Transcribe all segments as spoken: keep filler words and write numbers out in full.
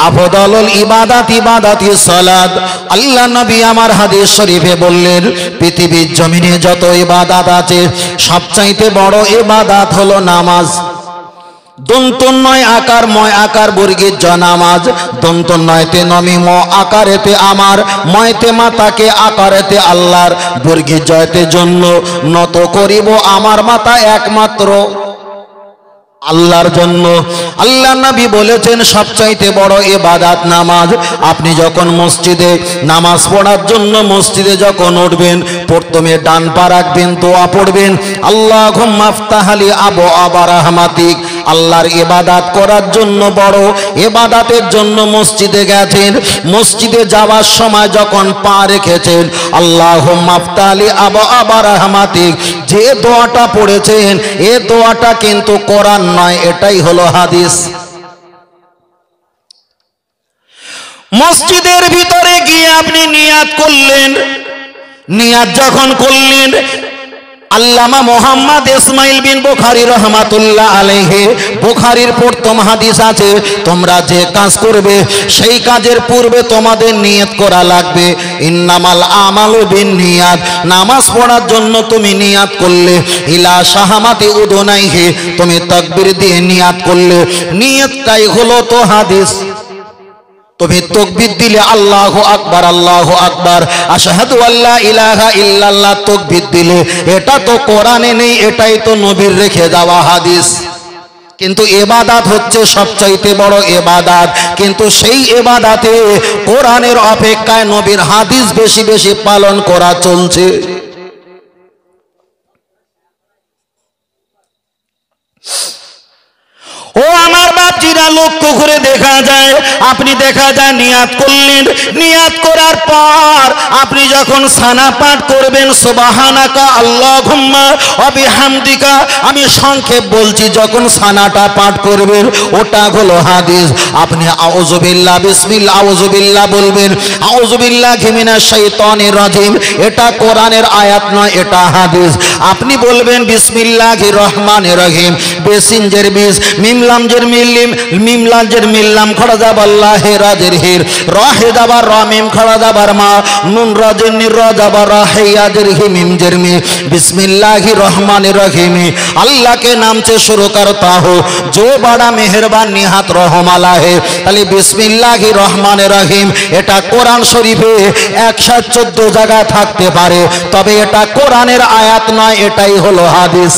আফদালুল ইবাদাত ইবাদাতিস সালাত। আল্লাহ নবী আমার হাদিস শরীফে বললেন, পৃথিবীর জমিনে যত ইবাদত আছে সবচাইতে বড় ইবাদত হলো নামাজ। দন্তন্নয় আকার ময় আকার বর্গীর জ নামাজ। দন্তন্নয়তে নমি ম আকারেতে আমার, ময়তে মাতাকে আকারেতে আল্লাহর, বর্গীর জয়তে জন্য নত করিব আমার মাথা একমাত্র আল্লাহর জন্য। আল্লাহ নবী বলেছেন সবচাইতে বড় ইবাদত নামাজ। আপনি যখন মসজিদে নামাজ পড়ার জন্য মসজিদে যখন উঠবেন, প্রথমে ডান পা রাখবেন, দোয়া পড়বেন, আল্লাহুম্মা আফতাহলি আবওয়াবা রাহমাতিক। আল্লাহর ইবাদত করার জন্য বড় ইবাদতের জন্য মসজিদে গেছেন, মসজিদে যাওয়ার সময় যখন পা রেখেছেন, আল্লাহুম্মা আফতাহলি আবওয়াবা রাহমাতিক, যে দোয়াটা পড়েছেন এ দোয়াটা কিন্তু কোরআন নয়, এটাই হলো হাদিস। মসজিদের ভিতরে গিয়ে আপনি নিয়াত করলেন, নিয়াত যখন করলেন, আল্লামা মোহাম্মদ ইসমাইল বিন বুখারী রহমাতুল্লাহ আলাইহি, বুখারীর প্রথম হাদিস আছে, তোমরা যে কাজ করবে সেই কাজের পূর্বে তোমাদের নিয়ত করা লাগবে। ইন্নামাল আমালু বিন্নিয়াত, নামাজ পড়ার জন্য তুমি নিয়াত করলে, ইলা শাহামাতি উদুনাইহি, তুমি তাকবীর দিয়ে নিয়াত করলে, নিয়তটাই হলো তো হাদিস। তুমি তাকবীর দিলে আল্লাহু আকবার আল্লাহু আকবার, আশহাদু আল্লা ইলাহা ইল্লাল্লাহ তাকবীর দিলে, এটা তো কোরআনে নেই, এটাই তো নবীর রেখে যাওয়া হাদিস। কিন্তু ইবাদত হচ্ছে সবচাইতে বড় ইবাদত, কিন্তু সেই ইবাদতে কোরআনের অপেক্ষায় নবীর হাদিস বেশি বেশি পালন করা চলছে। ও আমার বাপজিরা, লক্ষ্য করে দেখা যায়, আপনি দেখা যায় নিয়াত করলেন, নিয়াত করার পর আপনি যখন সানা পাঠ করবেন, সুবহানাকা আল্লাহুম্মা ওয়া বিহামদিকা, আমি সংক্ষেপ বলছি, যখন সানাটা পাঠ করবেন ওটা হলো হাদিস। আপনি আউযু বিল্লাহ বিসমিল্লাহ আউযু বিল্লাহ বলবেন, আউযু বিল্লাহি মিনাশ শাইতানির রাজিম, এটা কোরআনের আয়াত নয়, এটা হাদিস। আপনি বলবেন বিসমিল্লাহির রহমানির রহিম, বেসিনজের বিস, মিম লামজের মিলিম, মিম লামজের মিল্লাম খড়া যাবার লাহে রাজের হির, রাহে যাবার রা মিম খড়া যাবার মা, নুন রাজের নির রা যাবার রাহে ইয়াজের হি মিম জের মি, বিসমিল্লাহির রহমানির রহিম। अल्लाह के नाम से शुरू करता हो जो बड़ा मेहरबान निहात रहमाला है। তাহলে বিসমিল্লাহির রহমানির রহিম এটা কোরআন শরীফে একশো চোদ্দ জায়গায় থাকতে পারে, তবে এটা কোরআনের আয়াত নয়, এটাই হলো হাদিস।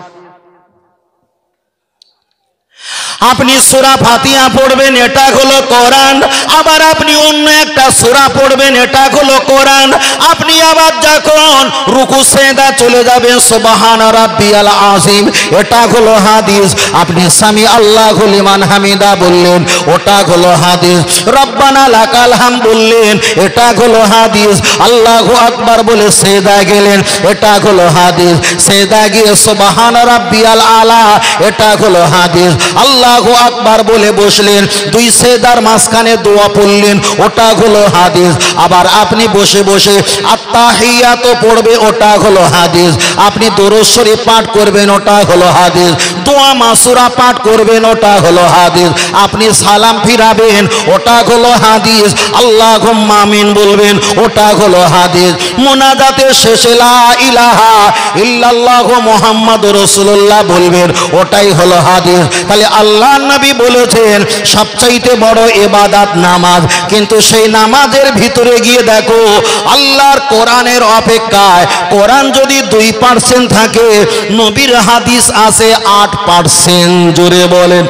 আপনি সূরা ফাতিহা পড়বেন, এটা হলো কোরআন। আবার আপনি অন্য একটা সূরা পড়বেন, এটা হলো কোরআন। আপনি আবার যখন রুকু সেজদা চলে যাবেন, সুবহান রাব্বিয়াল আযীম, এটা হলো হাদিস। আপনি সামি আল্লাহু লিমান হামিদা বললেন, ওটা হলো হাদিস। রব্বানা লাকাল হামদ বললেন, এটা হলো হাদিস। আল্লাহু আকবার বলে সেজদা গেলেন, এটা হলো হাদিস। সেজদা গিয়ে সুবহান রাব্বিয়াল আলা, এটা হলো হাদিস। আল্লাহ আল্লাহু আকবার বলে বসলেন, দুই সেজদার মাঝখানে দোয়া পড়লেন, ওটা হলো হাদিস। আবার আপনি বসে বসে আত্তাহিয়াত পড়বে, ওটা হলো হাদিস। আপনি দরুদ শরীফ পাঠ করবেন, ওটা হলো হাদিস। দোয়া মাসুরা পাঠ করবেন, ওটা হলো হাদিস। আপনি সালাম ফিরাবেন, ওটা হলো হাদিস। আল্লাহুম্মা আমিন বলবেন, ওটা হলো হাদিস। মুনাজাতের শেষে লা ইলাহা ইল্লাল্লাহু মুহাম্মাদুর রাসূলুল্লাহ বলবেন, ওটাই হলো হাদিস। তাহলে আল্লাহ নবী বলেছেন সবচাইতে বড় ইবাদত নামাজ, কিন্তু সেই নামাজের ভিতরে গিয়ে দেখো আল্লাহর কোরআনের অপেক্ষায় কোরআন যদি দুই পার্সেন্ট থাকে, নবীর হাদিস আছে আট পার্সেন্ট। জোরে বলেন।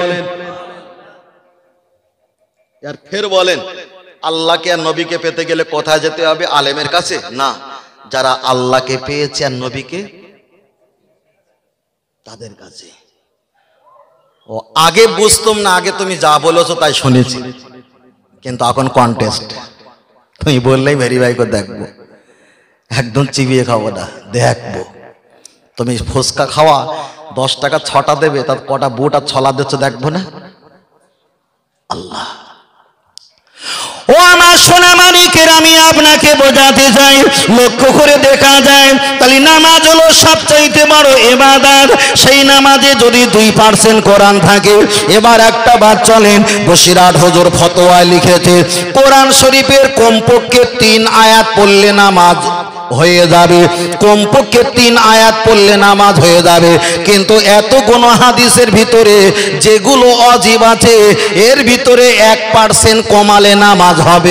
আর ফের বলেন, আল্লাহকে আর নবীকে পেতে গেলে কোথায় যেতে হবে? আলেমের কাছে না, যারা আল্লাহকে পেয়েছে আর নবীকে, তাদের কাছে। ও আগে বুঝতাম না, আগে তুমি যা বলেছো তাই শুনেছি, কিন্তু এখন কন্টেস্ট, তুমি বললেই ভেরিফাই করে দেখবো, একদম চিবিয়ে খাবো না, দেখবো। তুমি ফুচকা খাওয়া দশ টাকা ছটা দেবে, তার কটা বুট আর ছলা দিচ্ছ দেখবো না। আল্লাহ ও আমার সোনা মানিকের, আমি আপনাকে বোঝাতে চাই, লক্ষ্য করে দেখা যায় তাহলে নামাজ হলো সবচাইতে বড় ইবাদত। সেই নামাজে যদি দুই পার্সেন্ট কোরআন থাকে, এবার একটা বাদ চলেন, বসিরহাট হুজুর ফতোয়ায় লিখেছে কোরআন শরীফের কমপক্ষে তিন আয়াত পড়লে নামাজ হয়ে যাবে, কমপক্ষে তিন আয়াত পড়লে নামাজ হয়ে যাবে। কিন্তু এতগুলো হাদিসের ভিতরে যেগুলো অজীব আছে, এর ভিতরে এক পার্সেন্ট কমালে নামাজ হবে।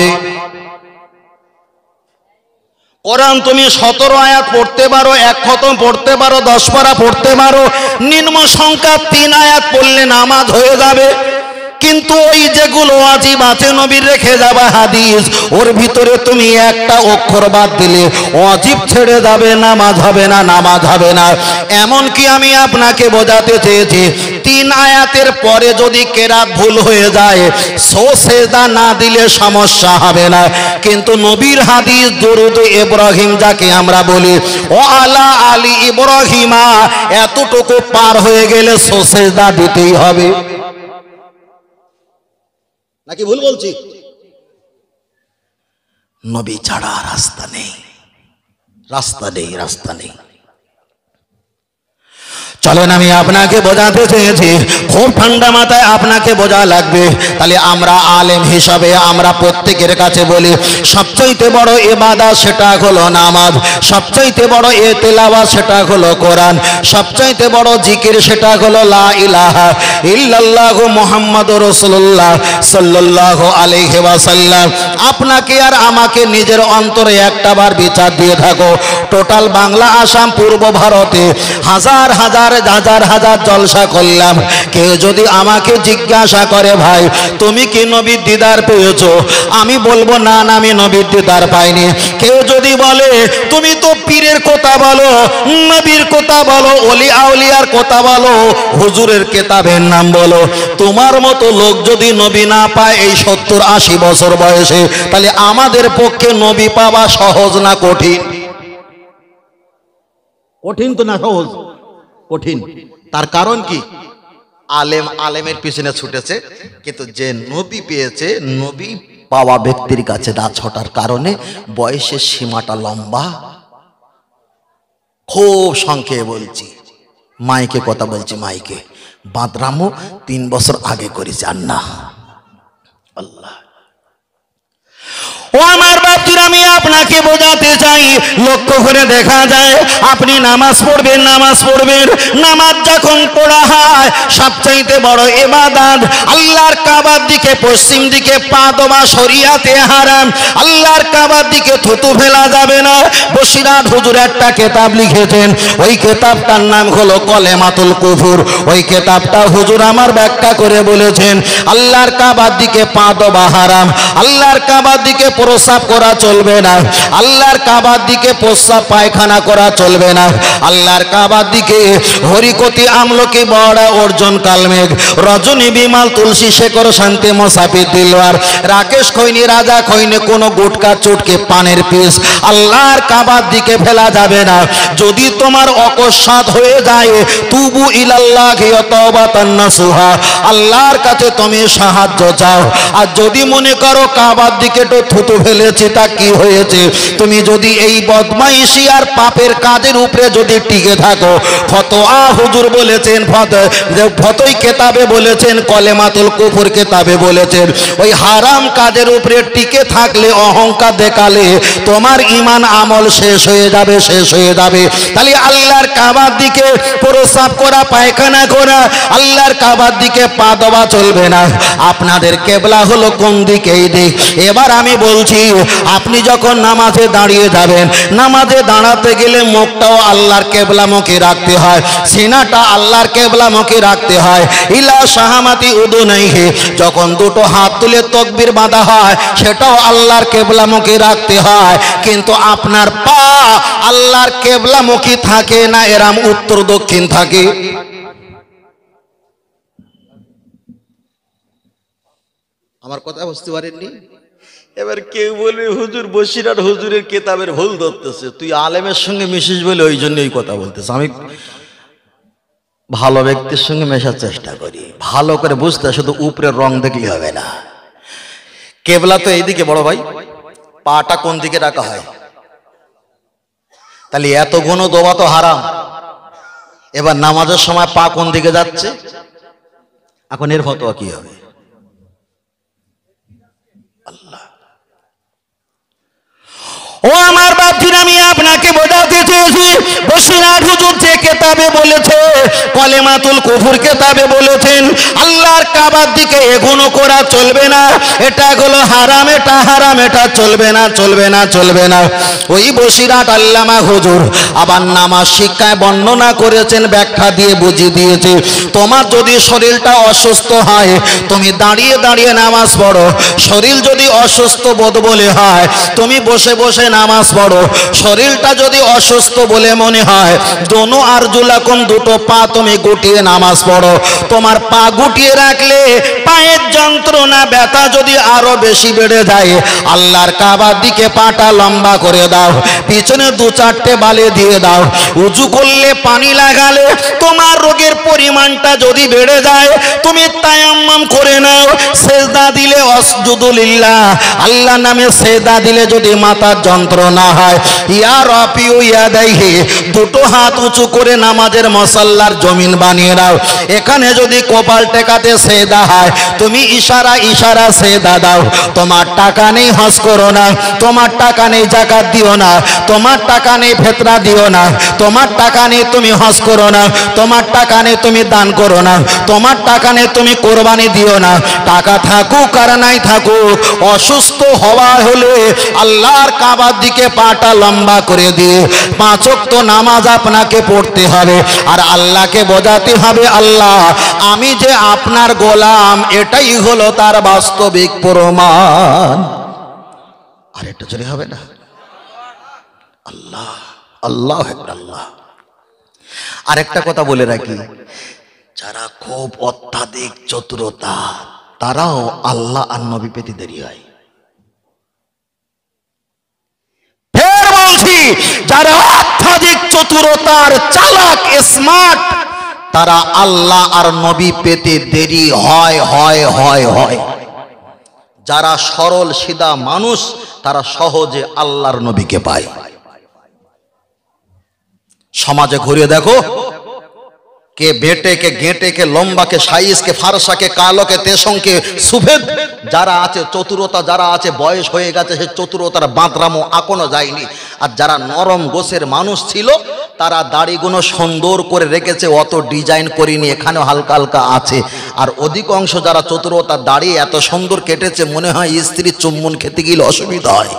কোরআন তুমি সতেরো আয়াত পড়তে পারো, এক খতম পড়তে পারো, দশ পারা পড়তে পারো, নিম্ন সংখ্যা তিন আয়াত পড়লে নামাজ হয়ে যাবে। কিন্তু ওই যেগুলো ওয়াজিব আছে নবীর রেখে যাওয়া হাদিস, ওর ভিতরে তুমি একটা অক্ষর বাদ দিলে ওয়াজিব ছেড়ে যাবে, নামাজ হবে না, নামাজ হবে না। এমন কি আমি আপনাকে বোঝাতে চেয়েছি, তিন আয়াতের পরে যদি কেরাত ভুল হয়ে যায়, সো সেজদা না দিলে সমস্যা হবে না। কিন্তু নবীর হাদিস দুরুদ ইব্রাহিম যাকে আমরা বলি, ও আলা আলী ইব্রাহিমা, এতটুকু পার হয়ে গেলে সো সেজদা দিতেই হবে। নাকি ভুল বলছি? নবী ছাড়া রাস্তা নেই, রাস্তা নেই, রাস্তা নেই। চলেন আমি আপনাকে বোঝাতে চেয়েছি, খুব ঠান্ডা মাথায় আপনাকে বোঝা লাগবে। তাহলে আমরা আলেম হিসাবে আমরা প্রত্যেকের কাছে বলি, সবচাইতে বড় ইবাদত সেটা হলো নামাজ, সবচাইতে বড় এ তেলাওয়াত সেটা হলো কোরআন, সবচাইতে বড় জিকির সেটা হলো লা ইলাহা ইল্লাল্লাহু মুহাম্মাদুর রাসূলুল্লাহ সাল্লাল্লাহু আলাইহি ওয়াসাল্লাম। আপনাকে আর আমাকে নিজের অন্তরে একটাবার বিচার দিয়ে থাকো, টোটাল বাংলা আসাম পূর্ব ভারতে হাজার হাজার হাজার হাজার জলসা করলাম, কেউ যদি আমাকে জিজ্ঞাসা করে ভাই তুমি কি নবীর দিদার পেয়েছো, আমি বলবো না না আমি নবীর দিদার পাইনি। কেউ যদি বলে তুমি তো পীরের কথা বলো, নবীর কথা বলো, ওলি আউলিয়ার কথা বলো, হুজুরের কেতাবের নাম বলো, তোমার মতো লোক যদি নবী না পায় এই সত্তর আশি বছর বয়সে, তাহলে আমাদের পক্ষে নবী পাওয়া সহজ না কঠিন? কঠিন তো না সহজ? কঠিন। তার কারণ কি? আলেম আলেমের পিছনে ছুটেছে, কিন্তু যে নবী পেয়েছে, নবী পাওয়া ব্যক্তির কাছে না ছোটার কারণে বয়সের সীমাটা লম্বা। খুব সংক্ষেপে বলছি, মাইকে কথা বলছি, মাইকে বাদরামো তিন বছর আগে করেছে আর না। আল্লাহ ও আমার বাপজিরা, আমি আপনাকে বোঝাতে চাই, লক্ষ্য করে দেখা যায় আপনি নামাজ পড়বেন, নামাজ পড়বেন, নামাজ যখন পড়া হয় সবচাইতে বড় ইবাদত। আল্লাহর কাবার দিকে পশ্চিম দিকে পা দেওয়া শরিয়াতে হারাম, আল্লাহর কাবার দিকে থুতু ফেলা যাবে না। বসিরহাট হুজুর একটা কিতাব লিখেছেন, ওই কিতাবটার নাম হলো কলেমাতুল কুফর। ওই কিতাবটা হুজুর আমার ব্যাখ্যা করে বলেছেন, আল্লাহর কাবার দিকে পা দেওয়া হারাম, আল্লাহর কাবার দিকে প্রস্রাব করা চলবে না, আল্লাহর কাবার দিকে প্রস্রাব পায়খানা করা চলবে না, আল্লাহর কাবার দিকে হরিকতি আমলকি বড়া অর্জুন কালমেঘ রজনী বিমাল তুলসী শেখর শান্তি মোসাফির দিলওয়ার রাকেশ খৈনি রাজা খৈনি কোন গুটকা চুটকে পানের পিস আল্লাহর কাবার দিকে ফেলা যাবে না। যদি তোমার অকস্মাৎ হয়ে যায়, তুবু ইলাল্লাহি তাওবাতান নাসুহা, আল্লাহর কাছে তুমি সাহায্য চাও। আর যদি মনে করো কাবার দিকে তো থুতু ফেলেছি তা কি হয়েছে, তুমি যদি এই বদমাইশি আর পাপের কাজের উপরে যদি টিকে থাকো, ফতোয়া হুজুর বলেছেন, ফতোই কেতাবে বলেছেন, কলেমাতুল কুফর কেতাবে বলেছেন, ওই হারাম কাজের উপরে টিকে থাকলে, অহংকার দেখালে তোমার ঈমান আমল শেষ হয়ে যাবে, শেষ হয়ে যাবে। তাহলে আল্লাহর কাবার দিকে প্রস্রাব করা পায়খানা করা, আল্লাহর কাবার দিকে পা দেওয়া চলবে না। আপনাদের কেবলা হলো কোন দিকে? এই দিক। এবার আমি বলছি, আপনি যখন নামাজে দাঁড়িয়ে যাবেন, নামাজে দাঁড়াতে গেলে মুখটাও আল্লাহর কেবলামুখী রাখতে হয়, সিনাটা আল্লাহর কেবলামুখী রাখতে হয়। ইলা শাহামাতি উদুনাইহি, যখন দুটো হাত তুলে তাকবীর বাঁধা হয় সেটাও আল্লাহর কেবলামুখী রাখতে হয়। কিন্তু আপনার পা আল্লাহর কেবলামুখী থাকে না, এরাম উত্তর দক্ষিণ থাকে। আমার কথা বুঝতে পারেননি? এবার কেউ বলবে হুজুর বসিরহাট হুজুরের কেতাবের ভুল ধরতেছে, তুই আলেমের সঙ্গে মিশিস বলে ওই জন্য এই কথা বলতেছে। আমি ভালো ব্যক্তির সঙ্গে মেশার চেষ্টা করি, ভালো করে বুঝতে, শুধু উপরের রং দেখলে হবে না। কেবলা তো এইদিকে বড় ভাই, পাটা কোন দিকে রাখা হয়? তাহলে এত গুণ দোয়া তো হারাম। এবার নামাজের সময় পা কোন দিকে যাচ্ছে? এখন এর ফতোয়া কি হবে? আল্লাহ। ও আমার বাপজির, আমি আপনাকে বোঝাতে চেয়েছি, বসিরহাট হুজুর যে কেতাবে বলেছে, কলেমাতুল কুফর কেতাবে বলেছেন, আল্লাহর কাবার দিকে এগোনো করা চলবে না, এটা হলো হারাম, এটা হারাম, এটা চলবে না, চলবে না, চলবে না। ওই বসিরহাট আল্লামা হুজুর আবার নামাজ শিক্ষায় বর্ণনা করেছেন, ব্যাখ্যা দিয়ে বুঝিয়ে দিয়েছে, তোমার যদি শরীরটা অসুস্থ হয় তুমি দাঁড়িয়ে দাঁড়িয়ে নামাজ পড়ো, শরীর যদি অসুস্থ বোধ বলে হয় তুমি বসে বসে নামাজ পড়ো, শরীরটা যদি অসুস্থ বলে মনে হয় দোনো আরজুলাকুম দুটো পা তুমি গুটিয়ে নামাজ পড়ো। তোমার পা গুটিয়ে রাখলে পায়ের যন্ত্রণা ব্যথা যদি আরো বেশি বেড়ে যায়, আল্লাহর কাবার দিকে পাটা লম্বা করে দাও, পিছনে দু চারটে বালি দিয়ে দাও, উজু করলে পানি লাগালে তোমার রোগের পরিমাণটা যদি বেড়ে যায় তুমি তায়াম্মাম করে নাও, সেজদা দিলে আসজুদু লিল্লাহ, আল্লাহ নামে সেজদা দিলে যদি মাথার যন্ত্রণা হয়, ইয়া রাফিউ ইয়াদাইহি, দুটো হাত উঁচু করে নামাজের মুসাল্লার জমিন বানিয়ে দাও, এখানে যদি কপাল টেকাতে সেজদা হয় তুমি ইশারা ইশারা সেজদা দাও। তোমার টাকা নেই হজ করো না, তোমার টাকা নেই যাকাত দিও না, তোমার টাকা নেই ফিতরা দিও না, তোমার টাকা নেই তুমি হজ করো না, তোমার টাকা নেই তুমি দান করো না, তোমার টাকা নেই তুমি কোরবানি দিও না, টাকা থাকুক আর নাই থাকুক, অসুস্থ হওয়া হলে আল্লাহর কাবার দিকে পাটা লম্বা করে দিয়ে পাঁচ ওয়াক্ত নামাজ আপনাকে পড়তে হবে, আর আল্লাহকে বোঝাতে হবে আল্লাহ আমি যে আপনার গোলাম, এটাই হলো তার বাস্তবিক প্রমাণ। আর এটা জোরে হবে না? আল্লাহ আল্লাহ আল্লাহ। আরেকটা কথা বলে রাখি, যারা খুব অত্যাধিক চতুরতা তারাও আল্লাহ আর নবী পেতে দেরি হয়। ফের বলছি, যারা অত্যাধিক চতুরতার চালাক স্মার্ট তারা আল্লাহ আর নবী পেতে দেরি হয় হয় হয় হয়। যারা সরল সিধা মানুষ তারা সহজে আল্লাহর নবীকে পায়। সমাজে ঘুরে দেখো, কে বেটে, কে গেঁটে, কে লম্বা, কে সাইজ, কে ফারসা, কে কালো, কে তেসং, কে সুফেদ, যারা আছে চতুরতা, যারা আছে বয়স হয়ে গেছে, সে চতুরতার বাঁধরামো এখনো যায়নি। আর যারা নরম গোছের মানুষ ছিল তারা দাড়িগুলো সুন্দর করে রেখেছে, অত ডিজাইন করিনি, এখানেও হালকা হালকা আছে। আর অধিকাংশ যারা চতুরতা দাড়ি এত সুন্দর কেটেছে মনে হয় স্ত্রী চুম্বন খেতে গেলে অসুবিধা হয়।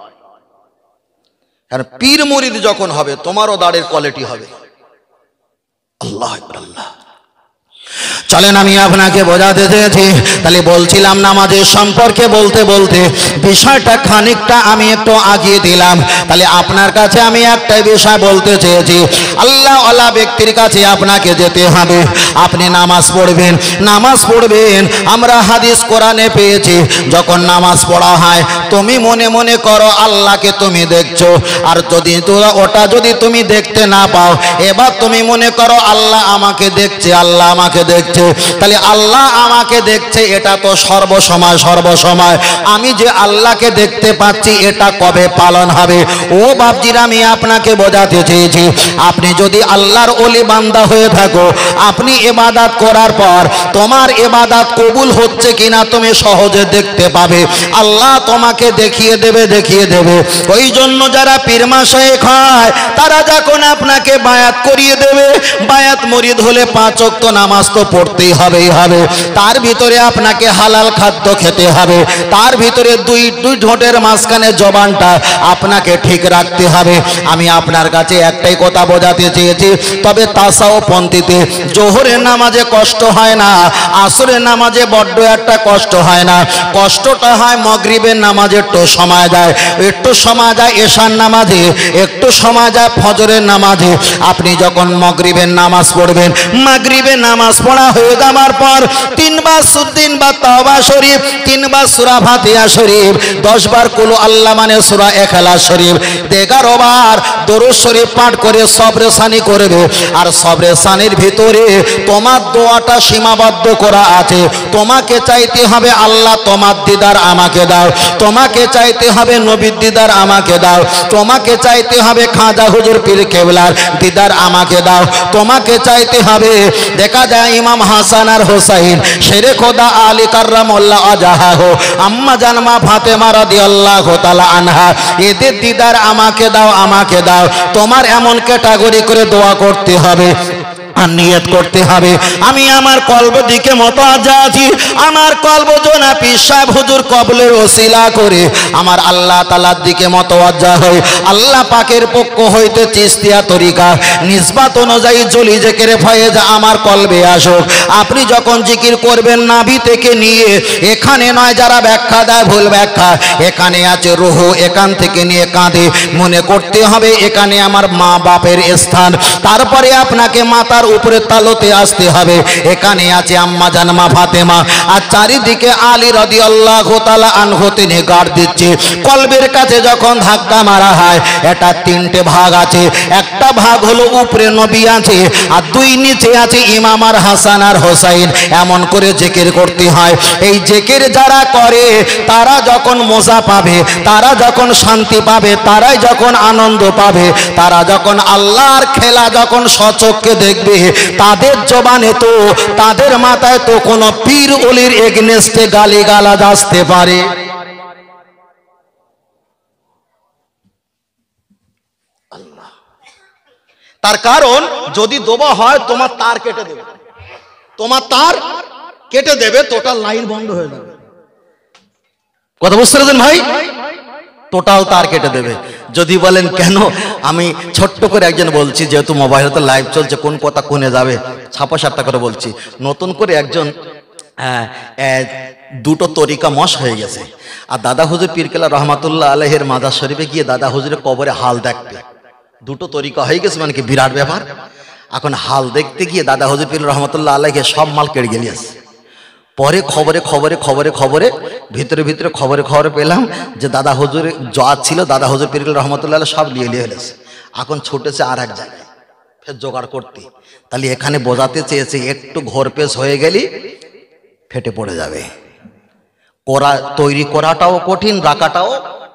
কারণ পীর মুরিদ যখন হবে তোমারও দাড়ির কোয়ালিটি হবে। আল্লাহ আল্লাহ। চলেন আমি আপনাকে বোঝাতে চেয়েছি, তাহলে বলছিলাম নামাজের সম্পর্কে বলতে বলতে বিষয়টা খানিকটা আমি একটু আগিয়ে দিলাম। তাহলে আপনার কাছে আমি একটাই বিষয় বলতে চেয়েছি, আল্লাহ ওয়ালা ব্যক্তির কাছে আপনাকে যেতে হবে। আপনি নামাজ পড়বেন, নামাজ পড়বেন আমরা হাদিস কোরআনে পেয়েছি, যখন নামাজ পড়া হয় তুমি মনে মনে করো আল্লাহকে তুমি দেখছো, আর যদি তোরা ওটা যদি তুমি দেখতে না পাও এবার তুমি মনে করো আল্লাহ আমাকে দেখছে, আল্লাহ আমাকে দেখছে। তাহলে আল্লাহ আমাকে দেখছে এটা তো সর্বসময় সর্বসময়, আমি যে আল্লাহকে দেখতে পাচ্ছি এটা কবে পালন হবে? ও বাপজিরা, আমি আপনাকে বোঝাতে চেয়েছি, আপনি যদি আল্লাহর ওলি বান্দা হয়ে থাকো, আপনি ইবাদত করার পর তোমার ইবাদত কবুল হচ্ছে কিনা তুমি সহজে দেখতে পাবে, আল্লাহ তোমাকে দেখিয়ে দেবে দেখিয়ে দেবে। ওই জন্য যারা পীর মাশায়েখ হয় তারা যখন আপনাকে বায়াত করিয়ে দেবে, বায়াত মুরিদ হলে পাঁচ ওয়াক্ত নামাজ তো পড়তেই হবেই হবে, তার ভিতরে আপনাকে হালাল খাদ্য খেতে হবে, তার ভিতরে দুই দুই ঠোঁটের মাঝখানে জবানটা আপনাকে ঠিক রাখতে হবে। আমি আপনার কাছে একটাই কথা বোঝাতে চেয়েছি, তবে তাসাও পন্থীতে জোহরের নামাজে কষ্ট হয় না, আসরের নামাজে বড্ড একটা কষ্ট হয় না, কষ্টটা হয় মাগরিবের নামাজে একটু সময় যায়, একটু সময় যায় এশার নামাজে, একটু সময় যায় ফজরের নামাজে। আপনি যখন মাগরিবের নামাজ পড়বেন, মাগরিবের নামাজ পড়া হয়ে যাওয়ার পর তিনবার তিনবার তাওবা শরীফ, তিনবার সূরা ফাতিহা শরীফ, দশ বার কুল আল্লাহ মানে সূরা ইখলাস শরীফ, এগারো বার দরুদ শরীফ পাঠ করে সবরে সানি করবে। আর সবরে সানির ভিতরে তোমার দোয়াটা সীমাবদ্ধ করা আছে। তোমাকে চাইতে হবে আল্লাহ তোমার দিদার আমাকে দাও, তোমাকে চাইতে হবে নবীর দিদার আমাকে দাও, তোমাকে চাইতে হবে খাজা হুজুর পীর কেবলার দিদার আমাকে দাও, তোমাকে চাইতে হবে। দেখা যায় ইমাম হাসান আর হোসাইন শেরে খোদা আলী কাররামাল্লাহ ওয়াজহাহু আম্মা জান মা ফাতেমা রাদিয়াল্লাহু তাআলা আনহা, এদের দিদার আমাকে দাও আমাকে দাও। তোমার এমন ক্যাটাগরি করে দোয়া করতে হবে আর নিয়ত করতে হবে, আমি আমার কলব দিকে মুতাওয়াজ্জা আছি, আমার কলব জোনা পীর সাহেব হুজুর কবলের ওসিলা করে আমার আল্লাহ তাআলার দিকে মুতাওয়াজ্জা হই। আল্লাহ পাকের পক্ষ হইতে চিশতিয়া তরিকা নিসবাত অনুযায়ী জলি জিকির ফয়েজ আমার কলবে আসুক। আপনি যখন জিকির করবেন নাভি থেকে নিয়ে, এখানে নয় যারা ব্যাখ্যা দেয় ভুল ব্যাখ্যা, এখানে আছে রুহ, এখান থেকে নিয়ে কাঁধে মনে করতে হবে এখানে আমার মা বাপের স্থান। তারপরে আপনাকে মাতার উপরে তালতে আসতে হবে, এখানে আছে আম্মা জান মা ফাতেমা। আর চারিদিকে আলী রাদিয়াল্লাহু তাআলা আনহু তিনি গার্ড দিচ্ছে। কলবের কাছে যখন ধাক্কা মারা হয়, এটা তিনটে ভাগ আছে। একটা ভাগ হলো উপরে নবী আছে, আর দুই নিচে আছে ইমাম আর হাসান আর হোসাইন। এমন করে জিকির করতে হয়। এই জিকির যারা করে তারা যখন মজা পাবে, তারা যখন শান্তি পাবে, তারাই যখন আনন্দ পাবে, তারা যখন আল্লাহর খেলা যখন সচক্ষে দেখবে, তাদের জবানে তো তাদের মাথায় তো কোনো পীর ওলির এগেনস্টে গালিগালাজ আসতে পারে। আল্লাহ, তার কারণ যদি দোবা হয় তোমার তার কেটে দেবে, তোমার তার কেটে দেবে, টোটাল লাইন বন্ধ হয়ে যাবে। কথা বুঝতে পেরেছেন ভাই? টোটাল তার কেটে দেবে। যদি বলেন কেন, আমি ছোট্ট করে একজন বলছি, যেহেতু মোবাইলে লাইভ চলছে, কোন কথা কোনে যাবে ছাপা সাপটা করে বলছি। নতুন করে একজন দুটো তরিকা মশ হয়ে গেছে, আর দাদা হুজুর পীর কেবলা রহমাতুল্লাহ আলাইহির মাজার শরীফে গিয়ে দাদা হুজুরের কবরে হাল দেখবে। দুটো তরিকা হয়ে গেছে, মানে কি বিরাট ব্যাপার। এখন হাল দেখতে গিয়ে দাদা হুজুর পীর রহমাতুল্লাহ আলাইহি সব মাল কেড়ে গেলিয়েছে। পরে খবরে খবরে খবরে খবরে ভিতরে ভিতরে খবরে খবরে পেলাম যে দাদা হুজুর যা ছিল দাদা হুজুর পীর রহমাতুল্লাহ আলাইহি সব নিয়ে নিয়ে ফেলেছে। এখন ছুটেছে আর এক জায়গায় ফের জোগাড় করতে। তাহলে এখানে বোঝাতে চেয়েছে একটু ঘোরপেশ হয়ে গেলি ফেটে পড়ে যাবে। করা তৈরি করাটাও কঠিন, রাখাটাও।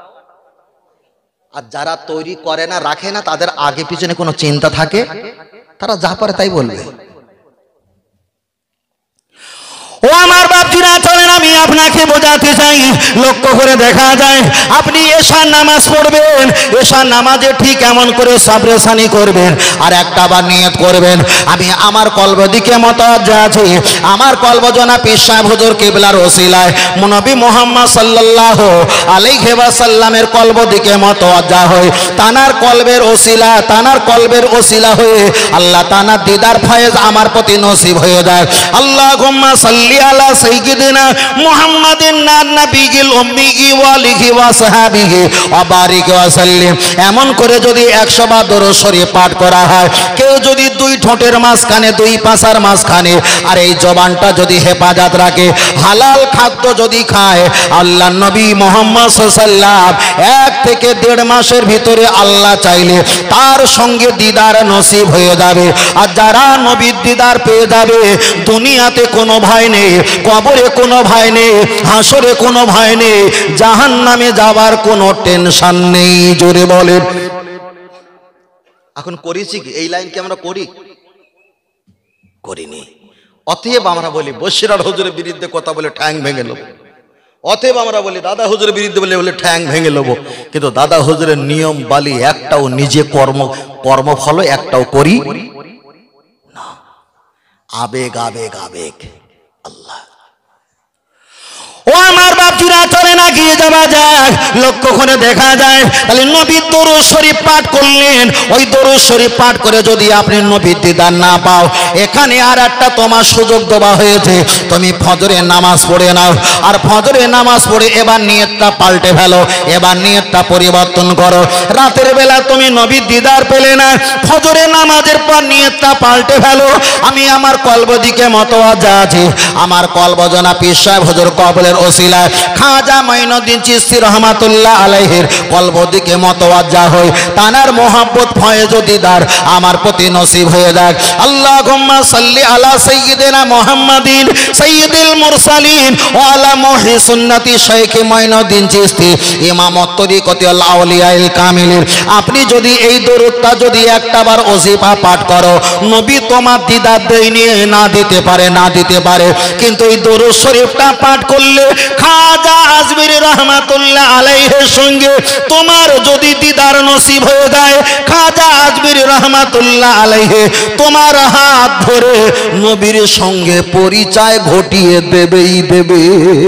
আর যারা তৈরি করে না রাখে না, তাদের আগে পিছনে কোনো চিন্তা থাকে, তারা যা পারে তাই বলবে। ও আমার বাপজিরা, চলেন আমি আপনাকে বোঝাতে চাই। লক্ষ্য করে দেখা যায় আপনি এশার নামাজ পড়বেন, এশার নামাজে ঠিক এমন করে সাবরেসানি করবেন, আর একটা বার নিয়ত করবেন আমি আমার কলব দিকে মুতাওয়াজ্জা আছি, আমার কলব জনাব পীর সাহেব হুজুর কিবলার ওসিলায় নবী মুহাম্মদ সাল্লাল্লাহু আলাইহি ওয়াসাল্লামের কলব দিকে মুতাওয়াজ্জা হই। তানার কলবের ওসিলা, তানার কলবের ওসিলা হয়ে আল্লাহ তানার দিদার ফয়েজ আমার প্রতি নসিব হয়ে যায়। আল্লাহুম্মা সাল্লি আলা সাইয়্যিদিনা মুহাম্মাদিন নাবিয়িল উম্মিয়ি ওয়া আলিহি ওয়া সাহাবিহি ওয়া বারিক ওয়া সাল্লিম। এমন করে যদি একশো বার দরুদ শরীফ পাঠ করা হয়, কেউ যদি দুই ঠোঁটের মাঝখানে, দুই পাছার মাঝখানে আর এই জবানটা যদি হেফাজত রাখে, হালাল খাদ্য যদি খায়, আল্লাহ নবী মুহাম্মদ সাল্লাল্লাহু আলাইহি ওয়াসাল্লাম এক থেকে দেড় মাসের ভিতরে আল্লাহ চাইলে তার সঙ্গে দিদার নসিব হয়ে যাবে। আর যারা নবীর দিদার পেয়ে যাবে, দুনিয়াতে কোনো ভয় নেই, কবরে কোনো ভয় নেই, হাসরে কোনো ভয় নেই, জাহান্নামে যাবার কোনো টেনশন নেই। জোরে বলেন। এখন করেছি কি? এই লাইন কি আমরা করি? করিনি। অতএব আমরা বলি বশিরার হুজুরের বিরুদ্ধে কথা বলে ঠ্যাং ভেঙে নেব। অতএব আমরা বলি দাদা হুজুরের বিরুদ্ধে বলে বলে ঠ্যাং ভেঙে নেব। কিন্তু দাদা হুজুরের নিয়ম বালি একটাও নিজে কর্ম কর্মফল একটাও করি না। আবেগ আবেগ আবেগ। আল্লাহ, ও আমার বাপ বাপজিরা চলে না গিয়ে যাওয়া যাক। লক্ষ্য করে দেখা যায় তাহলে নবীর দরুদ শরীফ পাঠ করলেন, ওই দরুদ শরীফ পাঠ করে যদি আপনি নবীর দিদার না পাও, এখানে আর একটা তোমার সুযোগ দেওয়া হয়েছে, তুমি ফজরের নামাজ পড়ে নাও। আর ফজরের নামাজ পড়ে এবার নিয়তটা পাল্টে ফেলো, এবার নিয়তটা পরিবর্তন করো। রাতের বেলা তুমি নবীর দিদার পেলে না, ফজরের নামাজের পর নিয়তটা পাল্টে ফেলো, আমি আমার কলব দিকে মতওয়াজ্জা আছি, আমার কলব জনা পীর সাহেব হুজুর কবুলের ওসিলায় খাজা মাইনুদ্দিন চিশতি রহমাতুল্লাহ আলাইহির কলব দিকে মতওয়াজ্জা হই, তানার মোহাব্বত ফয়েজ দিদার আমার প্রতি নসিব হয়ে যাক। আল্লাহুম্মা সাল্লি আলা সাইয়্যিদিনা মুহাম্মাদিন সাইয়্যিদিল মুরসালিন ওয়া আলা মুহyi সুন্নতি শাইখ মাইনুদ্দিন চিশতি ইমামত তরিকতুল আউলিয়াইল কামিলিন। আপনি যদি এই দরুদটা যদি একটাবার ওজিফা পাঠ করো, নবী তোমার দিদার দেয়নি না দিতে পারে না দিতে পারে, কিন্তু এই দরুদ শরীফটা পাঠ করলে খাজা আজমিরি রহমাতুল্লাহ আলাইহির সঙ্গে তোমার যদি দিদার নসিব হয়ে যায়, খাজা আজমিরি রহমাতুল্লাহ আলাইহি তোমার হাত ধরে নবীর সঙ্গে পরিচয় ঘটিয়ে দেবেই দেবে।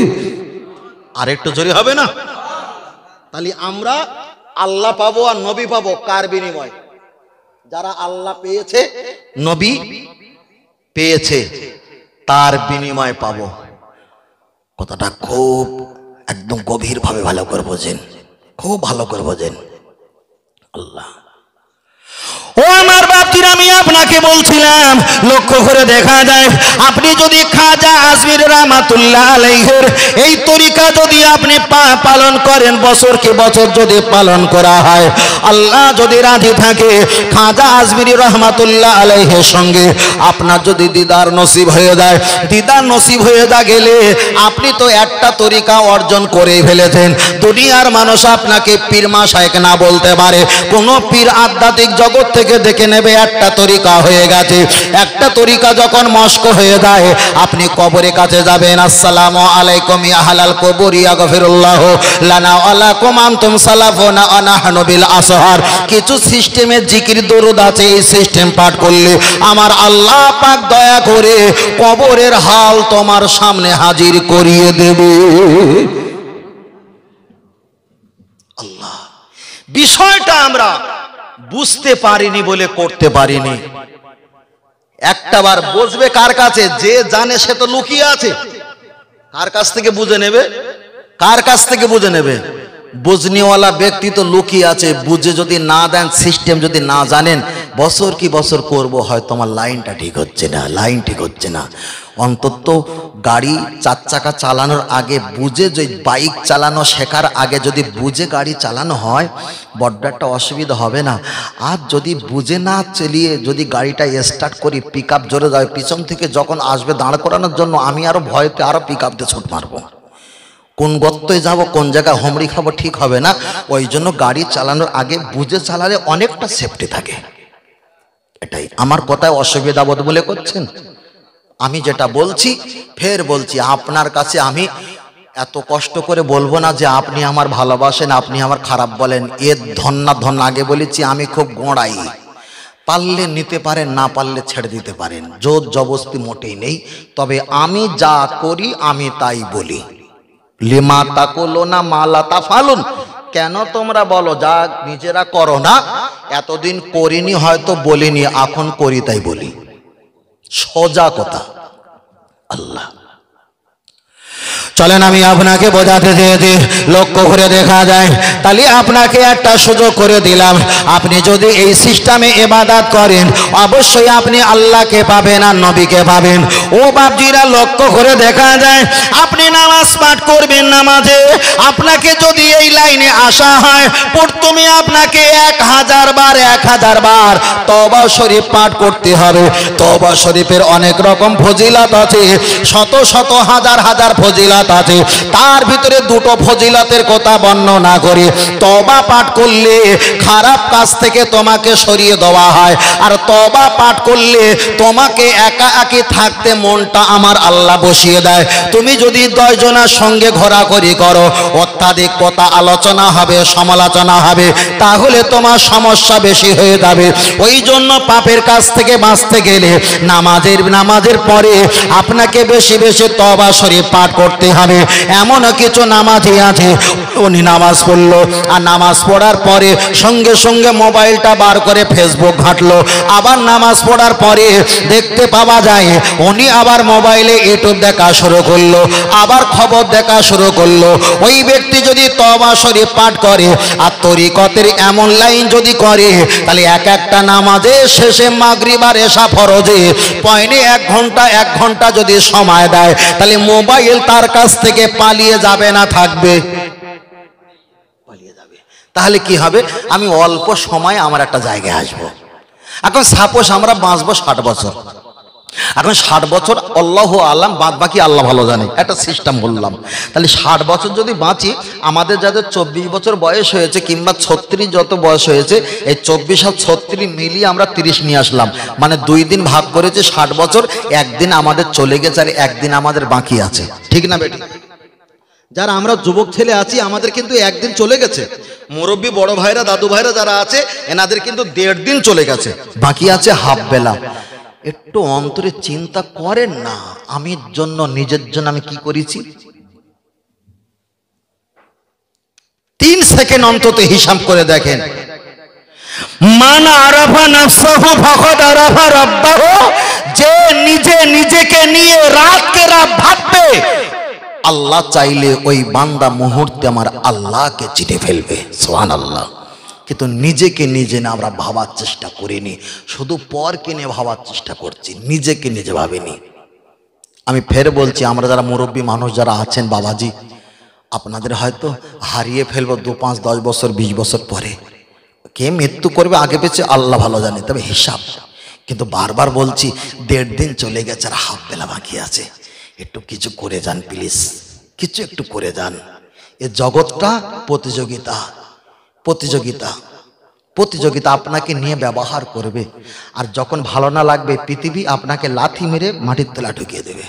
আর একটু জোরে হবে না? তাহলে আমরা আল্লাহ পাবো আর নবী পাবো কার বিনিময়? যারা আল্লাহ পেয়েছে, নবী পেয়েছে, তার বিনিময় পাবো। কথাটা খুব একদম গভীর ভাবে ভালো করে বোঝেন, খুব ভালো করে বোঝেন। আল্লাহ ও আমার বাপজিরা, আমি আপনাকে বলছিলাম লক্ষ্য করে দেখা যায় আপনি যদি খাজা আজমির রহমাতুল্লাহ আলাইহির এই তরিকা যদি আপনি পালন করেন, বছর কি বছর যদি পালন করা হয়, আল্লাহ যদি রাজি থাকে, খাজা আজমিরি রহমাতুল্লাহ আলাইহির সঙ্গে আপনার যদি দিদার নসিব হয়ে যায়, দিদার নসিব হয়ে যা গেলে আপনি তো একটা তরিকা অর্জন করে ফেলেছেন। দুনিয়ার মানুষ আপনাকে পীর মাশায়েখ না বলতে পারে, কোন পীর আধ্যাত্মিক জগৎ থেকে দেখে নেবে একটা তরিকা হয়ে গেছে। একটা তরিকা যখন মস্ক হয়ে যায়, আপনি কবরের কাছে যাবেন, আসসালামু আলাইকুম ইয়া আহলাল কবর ইয়াগফিরুল্লাহু লানা ওয়া লাকুম আনতুম সালাফুনা ওয়া নাহনু বিল আসহার। কিছু সিস্টেমের জিকির দরুদ আছে, এই সিস্টেম পাঠ করলে আমার আল্লাহ পাক দয়া করে কবরের হাল তোমার সামনে হাজির করিয়ে দেবে। আল্লাহ, বিষয়টা আমরা বুঝতে পারিনি বলে করতে পারিনি। একটাবার বুঝবে কার কাছে? যে জানে সে তো লুকিয়ে আছে, কার কাছ থেকে বুঝে নেবে? কার কাছ থেকে বুঝে নেবে? বুঝনিওয়ালা ব্যক্তি তো লুকিয়ে আছে। বুঝে যদি না দেন, সিস্টেম যদি না জানেন, বছর কি বছর করব, হয় তোমার লাইনটা ঠিক হচ্ছে না, লাইন ঠিক হচ্ছে না। অন্তত গাড়ি চার চাকা চালানোর আগে বুঝে, যে বাইক চালানো শেখার আগে যদি বুঝে গাড়ি চালানো হয়, বড্ড একটা অসুবিধা হবে না। আর যদি বুঝে না চালিয়ে যদি গাড়িটা স্টার্ট করি, পিক আপ জোরে যাবে, পিছন থেকে যখন আসবে দাঁড় করানোর জন্য, আমি আরো ভয়তে আরো পিক আপ দিয়ে ছুট মারবো, কোন গর্তে যাব, কোন জায়গায় হোমড়ি খাবো, ঠিক হবে না। ওই জন্য গাড়ি চালানোর আগে বুঝে চালালে অনেকটা সেফটি থাকে। এটাই আমার কথায় অসুবিধা বোধ বলে করছেন? আমি যেটা বলছি ফের বলছি, আপনার কাছে আমি এত কষ্ট করে বলবো না যে আপনি আমার ভালোবাসেন, আপনি আমার খারাপ বলেন। এর ধন্না ধন আগে বলেছি, আমি খুব গোড়াই, পারলে নিতে পারেন, না পারলে ছেড়ে দিতে পারেন, জোর জবস্তি মোটেই নেই। তবে আমি যা করি আমি তাই বলি। লিমা তাকুলো না মালা তাফালুন, কেন তোমরা বলো যা নিজেরা করো না? এতদিন করিনি হয়তো বলিনি, এখন করি তাই বলি, সোজা কথা। আল্লাহ, চলেন আমি আপনাকে বোঝাতে চেয়েছি, লক্ষ্য করে দেখা যায় তাহলে আপনাকে একটা সুযোগ করে দিলাম। আপনি যদি এই সিস্টেমে ইবাদত করেন, অবশ্যই আপনি আল্লাহকে পাবেন আর নবীকে পাবেন। ও বাপজিরা, লক্ষ্য করে দেখা যায় আপনি নামাজ পাঠ করবেন, নামাজে আপনাকে যদি এই লাইনে আসা হয়, প্রথমে আপনাকে এক হাজার বার এক হাজার বার তওবা শরীফ পাঠ করতে হবে। তওবা শরীফের অনেক রকম ফজিলত আছে, শত শত হাজার হাজার ফজিলত আছে। তার ভিতরে দুটো ফজিলতের কথা বর্ণনা করে, তওবা পাঠ করলে খারাপ কাজ থেকে তোমাকে সরিয়ে দেওয়া হয়, আর তওবা পাঠ করলে তোমাকে একা একা থাকতে মনটা আমার আল্লাহ বসিয়ে দেয়। তুমি যদি দশ জনের সঙ্গে ঘোরাঘুরি করো, অত্যাধিক কথা আলোচনা হবে, সমালোচনা হবে, তাহলে তোমার সমস্যা বেশি হয়ে যাবে। ওই জন্য পাপের কাছ থেকে বাঁচতে গেলে নামাজের নামাজের পরে আপনাকে বেশি বেশি তওবা শরীফ পাঠ করতে হবে। এমন কিছু নামাজি আছে উনি নামাজ পড়লো, আর নামাজ পড়ার পরে সঙ্গে সঙ্গে মোবাইলটা বার করে ফেসবুক ঘাঁটলো, আবার নামাজ পড়ার পরে দেখতে পাওয়া যায় উনি আবার মোবাইলে ইউটিউব দেখা শুরু করলো, আবার খবর দেখা শুরু করলো। ওই ব্যক্তি যদি তওবা শরীফ পাঠ করে আর তরিকতের এমন লাইন যদি করে, তাহলে এক একটা নামাজে শেষে মাগরিব আর এশা ফরজে পয়নে এক ঘন্টা এক ঘন্টা যদি সময় দেয়, তাহলে মোবাইল তার কাছ থেকে পালিয়ে যাবে না থাকবে? পালিয়ে যাবে। তাহলে কি হবে? আমি অল্প সময় আমার একটা জায়গায় আসবো। এখন সাপোজ আমরা বাঁচবো ষাট বছর, এখন ষাট বছর আল্লাহু আলাম, বাদ বাকি আল্লাহ ভালো জানে, একটা সিস্টেম বললাম। তাহলে ষাট বছর যদি বাঁচি, আমাদের যাদের চব্বিশ বছর বয়স হয়েছে কিংবা ছত্রিশ যত বয়স হয়েছে, এই চব্বিশ আর ছত্রিশ মিলিয়ে আমরা তিরিশ নিয়ে আসলাম, মানে দুই দিন ভাগ করেছে ষাট বছর, একদিন আমাদের চলে গেছে আর একদিন আমাদের বাকি আছে, ঠিক না বেটি? যারা আমরা যুবক ছেলে আছি আমাদের কিন্তু একদিন চলে গেছে, মুরব্বী বড় ভাইরা দাদু ভাইরা যারা আছে এনাদের কিন্তু দেড় দিন চলে গেছে, বাকি আছে হাফ বেলা। একটু অন্তরে চিন্তা করেন না, আমি জন্য নিজের জন্য আমি কি করেছি? তিন সেকেন্ড অন্তত হিসাব করে দেখেন। মান আরাফা নাফসাহু ফাকাদ আরাফা রাব্বাহু, যে নিজে নিজেকে নিয়ে রাতকে রাত ভাববে, আল্লাহ চাইলে ওই বান্দা মুহূর্তে আমার আল্লাহকে চিনে ফেলবে। সুবহানাল্লাহ। কিন্তু নিজেকে নিজে না আমরা ভাবার চেষ্টা করিনি, শুধু পরকে নিয়ে ভাবার চেষ্টা করছি, নিজেকে নিজে ভাবিনি। আমি ফের বলছি, আমরা যারা মুরব্বী মানুষ যারা আছেন বাবাজি, আপনাদের হয়তো হারিয়ে ফেলবো দু পাঁচ দশ বছর বিশ বছর পরে, কে মৃত্যু করবে আগে পেছে আল্লাহ ভালো জানে, তবে হিসাব। কিন্তু বারবার বলছি, দেড় দিন চলে গেছে আর হাফ বেলা বাকি আছে, একটু কিছু করে যান প্লিজ, কিছু একটু করে যান। এ জগৎটা প্রতিযোগিতা, প্রতিযোগিতা প্রতিযোগিতা আপনাকে নিয়ে ব্যবহার করবে, আর যখন ভালো না লাগবে পৃথিবী আপনাকে লাথি মেরে মাটির তলা ঢুকিয়ে দেবে।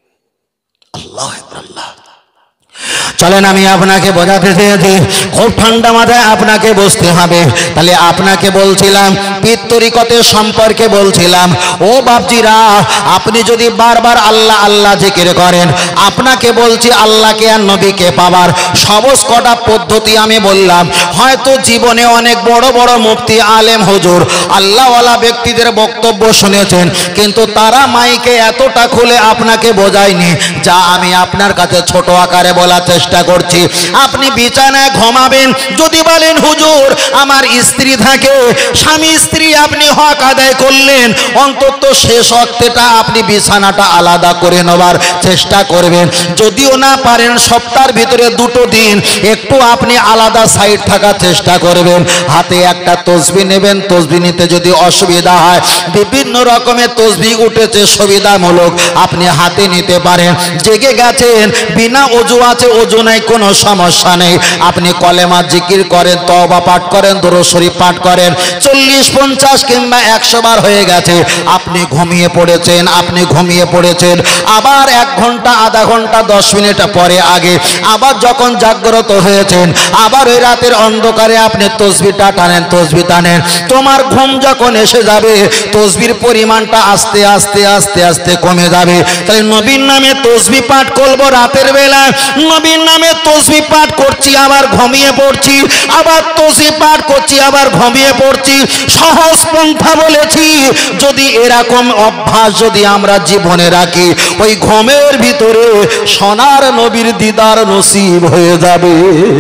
আল্লাহ আল্লাহ। চলেন আমি আপনাকে বোঝাতে চেয়েছি, খুব ঠান্ডা মাথায় আপনাকে বসতে হবে। তাহলে আপনাকে বলছিলাম পিতরিকতের সম্পর্কে বলছিলাম, ও বাপজিরা, আপনি যদি বারবার আল্লাহ আল্লাহ জিকির করেন, আপনাকে বলছি আল্লাহকে আর নবীকে পাবার সবস কটা পদ্ধতি আমি বললাম। হয়তো জীবনে অনেক বড় বড় মুফতি আলেম হুজুর আল্লাহওয়ালা ব্যক্তিদের বক্তব্য শুনেছেন, কিন্তু তারা মাইকে এতটা খুলে আপনাকে বোঝায়নি যা আমি আপনার কাছে ছোট আকারে বলার চেষ্টা করছি। আপনি বিছানায় ঘুমাবেন, যদি বলেন হুজুর আমার স্ত্রী থাকে, স্বামী স্ত্রী আপনি হক আদায় করলেন, অন্তত শেষ ওয়াক্তেটা আপনি বিছানাটা আলাদা করে নেবার চেষ্টা করবেন। যদিও না পারেন সপ্তাহের ভিতরে দুটো দিন একটু আপনি আলাদা সাইড থাকার চেষ্টা করবেন। হাতে একটা তসবিহ নেবেন, তসবিহ নিতে যদি অসুবিধা হয়, বিভিন্ন রকমের তসবিহ উঠেছে সুবিধামূলক, আপনি হাতে নিতে পারেন। জেগে গেছেন, বিনা ওযু আছে, ওযু নাই, কোনো সমস্যা নেই, আপনি কলেমা জিকির করেন, তওবা পাঠ করেন, দরুদ শরীফ পাঠ করেন, চল্লিশ পঞ্চাশ কিংবা একশো বার হয়ে গেছে, আপনি ঘুমিয়ে পড়েছেন, আপনি ঘুমিয়ে পড়েছেন। আবার এক ঘন্টা আধা ঘন্টা দশ মিনিট পরে আগে আবার যখন জাগ্রত হয়েছেন, আবার ওই রাতের অন্ধকারে আপনি তসবিহটা টানেন, তসবিহ টানেন। তোমার ঘুম যখন এসে যাবে, তসবির পরিমাণটা আস্তে আস্তে আস্তে আস্তে কমে যাবে। তাই নবীর নামে তসবিহ পাঠ করবো রাতের বেলা, নবীর নামে তসবিহ পাঠ করছি আবার ঘুমিয়ে পড়ছি, আবার তসবিহ পাঠ করছি আবার ঘুমিয়ে পড়ছি। সহজ পন্থা বলেছি, যদি এরকম অভ্যাস যদি আমরা জীবনে রাখি, ওই ঘুমের ভিতরে সোনার নবীর দিদার নসিব হয়ে যাবে।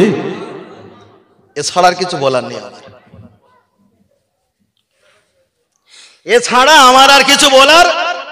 এছাড়া আর কিছু বলার নেই আমার, এছাড়া আমার আর কিছু বলার,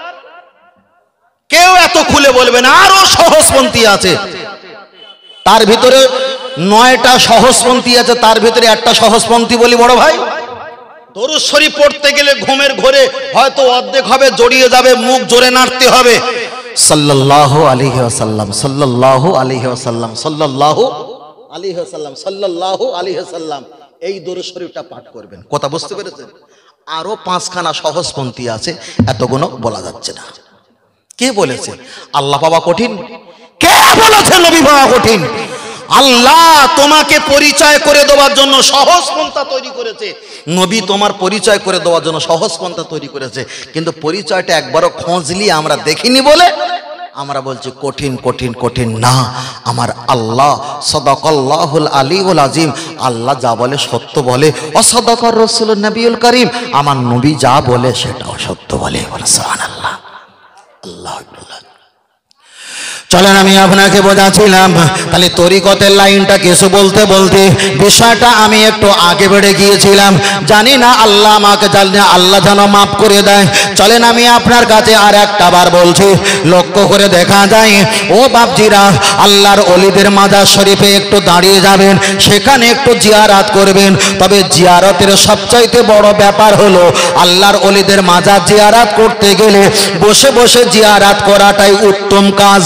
কেউ এত খুলে বলবে না। আরো সহজপন্থী আছে, তার ভিতরে নয়টা সহজপন্থী আছে, তার ভিতরে একটা সহজপন্থী বলি বড় ভাই। দরুদ শরীফ পড়তে গেলে ঘুমের ঘোরে হয়তো অর্ধেক হবে, জড়িয়ে যাবে, মুখ জোরে নাড়তে হবে, সাল্লাল্লাহু আলাইহি ওয়াসাল্লাম, সাল্লাল্লাহু আলাইহি ওয়াসাল্লাম, সাল্লাল্লাহু আলাইহি ওয়াসাল্লাম, সাল্লাল্লাহু আলাইহি ওয়াসাল্লাম, এই দরুদ শরীফটা পাঠ করবেন। কথা বুঝতে পেরেছেন? আরো পাঁচখানা সহজপন্থী আছে, এতগুলো বলা যাচ্ছে না। কে বলেছে আল্লাহ পাওয়া কঠিন? কে বলেছে নবী পাওয়া কঠিন? আল্লাহ তোমাকে পরিচয় করে দেওয়ার জন্য সহজ পন্থা তৈরি করেছে, নবী তোমার পরিচয় করে দেওয়ার জন্য সহজ পন্থা তৈরি করেছে, কিন্তু পরিচয়টা একবারও খোঁজলি আমরা দেখিনি বলে আমরা বলছি কঠিন কঠিন কঠিন না, আমার আল্লাহ সাদাকাল্লাহুল আলিউল আজিম, আল্লাহ যা বলে সত্য বলে। অসাদাকার রাসূলুন নবিউল করিম, আমার নবী যা বলে সেটাও সত্য বলে। সুবহানাল্লাহ, আল্লাহু আকবার। চলেন আমি আপনাকে বোঝাচ্ছিলাম, তাহলে তরিকতের লাইনটা কিছু বলতে বলতে বিষয়টা আমি একটু আগে বেড়ে গিয়েছিলাম। জানি না আল্লাহ আমাকে জানি আল্লাহ যেন মাফ করে দেয়। চলেন আমি আপনার কাছে আর একটা বার বলছি, লক্ষ্য করে দেখা যায় ও বাপজিরা, আল্লাহর ওলিদের মাজার শরীফে একটু দাঁড়িয়ে যাবেন, সেখানে একটু জিয়ারাত করবেন। তবে জিয়ারতের সবচাইতে বড় ব্যাপার হলো আল্লাহর ওলিদের মাজার জিয়ারাত করতে গেলে বসে বসে জিয়ারাত করাটাই উত্তম কাজ।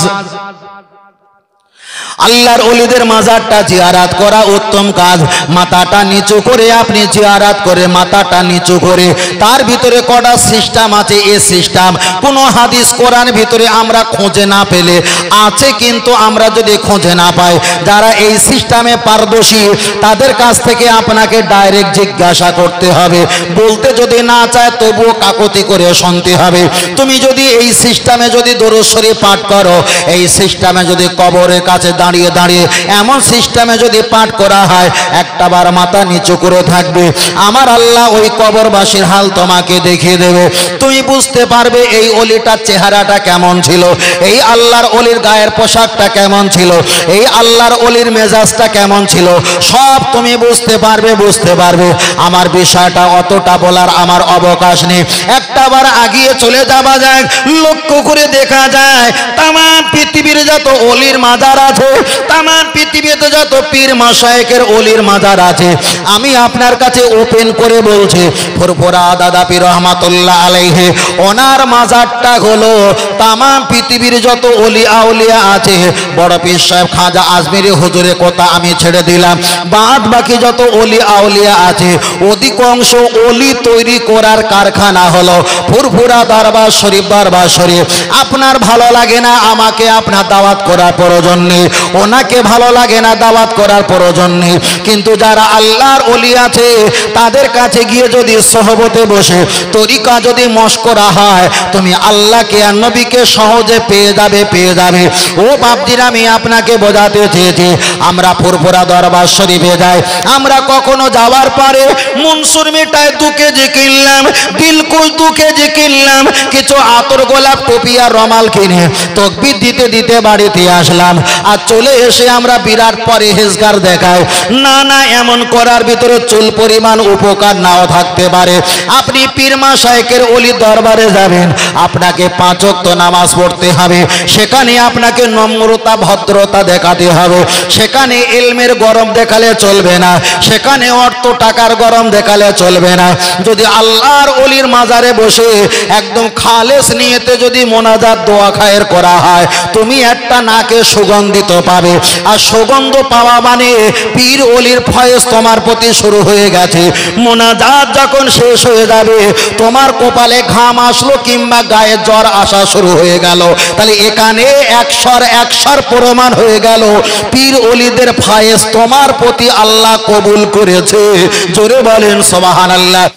আল্লাহর ওলিদের মাজারটা জিয়ারাত করা উত্তম কাজ। মাথাটা নিচু করে আপনি জিয়ারাত করে, মাথাটা নিচু করে, তার ভিতরে কটা সিস্টেম আছে, এই সিস্টেম কোন হাদিস কোরআন ভিতরে আমরা খুঁজে না পেলে আছে, কিন্তু আমরা যদি খুঁজে না পাই, যারা এই সিস্টেমে পারদর্শী তাদের কাছ থেকে আপনাকে ডাইরেক্ট জিজ্ঞাসা করতে হবে। বলতে যদি না চায় তবুও কাকতি করে শুনতে হবে। তুমি যদি এই সিস্টেমে যদি দরুদ শরীফ পাঠ করো, এই সিস্টেমে যদি কবরের কাছে দাঁড়িয়ে দাঁড়িয়ে এমন সিস্টেমে যদি পাঠ করা হয়, একটা বার মাথা নিচু করে থাকবে, আমার আল্লাহ ওই কবরবাসীর হাল তোমাকে দেখিয়ে দেবে। তুমি বুঝতে পারবে এই ওলিটার চেহারাটা কেমন ছিল, এই আল্লাহর ওলির গায়ের পোশাকটা কেমন ছিল, এই আল্লাহর ওলির মেজাজটা কেমন ছিল, সব তুমি বুঝতে পারবে বুঝতে পারবে আমার বিষয়টা অতটা বলার আমার অবকাশ নেই। একটা বার আগিয়ে চলে যাওয়া যায়, লক্ষ্য করে দেখা যায় তাম পৃথিবীর যত ওলির মাজার আছে, তাম পৃথিবীতে যত পীর মাশায়েখের ওলির মাজার আছে, আমি আপনার কাছে ওপেন করে বলছি, ফুরফুরা দাদা পীর রহমাতুল্লাহ আলাইহি ওনার মাজারটা হলো তাম পৃথিবীর যত ওলি আউলিয়া আছে, বড় পীর সাহেব খাজা আজমিরি হুজুরের কথা আমি ছেড়ে দিলাম, বাদ বাকি যত ওলি আউলিয়া আছে অধিকাংশ ওলি তৈরি করার কারখানা হলো ফুরফুরা দরবার শরীফ। দরবার শরীফ আপনার ভালো লাগে না, আমাকে আপনার দাওয়াত করার প্রয়োজন নেই, ওনাকে ভালো লাগে না, দাওয়াত করার প্রয়োজন নেই, কিন্তু যারা আল্লাহর ওলি আছে তাদের কাছে গিয়ে যদি সহবতে বসে তরিকা যদি মশকরা হয়, তুমি আল্লাহকে আর নবীকে সহজে পেয়ে যাবে পেয়ে যাবে। ও বাপজিরা, আমি আপনাকে বোঝাতে চেয়েছি, আমরা ফুরফুরা দরবার শরীফে যাই, আমরা কখনো যাওয়ার পরে মনসুর মিঠাই দু কেজি কিনলাম, দিলকুশ দু কেজি কিনলাম, কিছু আতর গোলাপ টুপি আর রমাল কিনে তাকবীর দিতে দিতে বাড়িতে আসলাম, আর চলে এসে আমরা বিরাট পরহেজগার দেখাই। না না, এমন করার ভিতরে চুল পরিমাণ উপকার নাও থাকতে পারে। আপনি পীর মাশায়েখের ওলি দরবারে যাবেন, আপনাকে পাঁচ ওয়াক্ত নামাজ পড়তে হবে, সেখানে আপনাকে নম্রতা ভদ্রতা দেখাতে হবে, সেখানে ইলমের গরম দেখালে চলবে না, সেখানে অর্থ টাকার গরম দেখালে চলবে না। যদি আল্লাহর ওলির মাজারে বসে একদম খালেস নিয়তে যদি মোনাজাত দোয়া খায়ের করা হয়, তুমি একটা নাকে সুগন্ধিত পাবে, আর সুগন্ধ পাওয়া মানে পীর ওলির ফয়েজ তোমার প্রতি শুরু হয়ে গেছে। মোনাজাত যখন শেষ হয়ে যাবে, তোমার কপালে ঘাম আসলো কিংবা গায়ে জ্বর আসা শুরু হয়ে গেল, তাহলে এখানে একশর একশর প্রমাণ হয়ে গেল পীর ওলিদের ফয়েজ তোমার প্রতি আল্লাহ কবুল করেছে। জোরে বলেন সুবহানাল্লাহ।